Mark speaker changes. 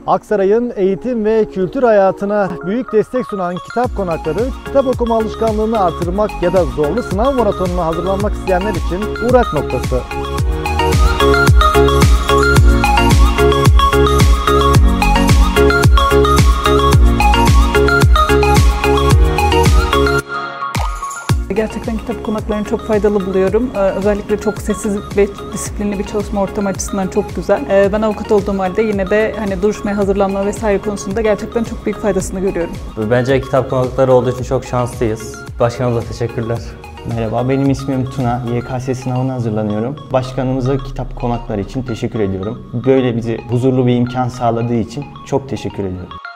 Speaker 1: Aksaray'ın eğitim ve kültür hayatına büyük destek sunan kitap konakları, kitap okuma alışkanlığını artırmak ya da zorlu sınav maratonuna hazırlanmak isteyenler için uğrak noktası.
Speaker 2: Gerçekten kitap konaklarını çok faydalı buluyorum. Özellikle çok sessiz ve disiplinli bir çalışma ortamı açısından çok güzel. Ben avukat olduğum halde yine de hani duruşmaya hazırlanma vesaire konusunda gerçekten çok büyük faydasını görüyorum.
Speaker 3: Bence kitap konakları olduğu için çok şanslıyız. Başkanımıza teşekkürler.
Speaker 4: Merhaba, benim ismim Tuna. YKS sınavına hazırlanıyorum. Başkanımıza kitap konakları için teşekkür ediyorum. Böyle bize huzurlu bir imkan sağladığı için çok teşekkür ediyorum.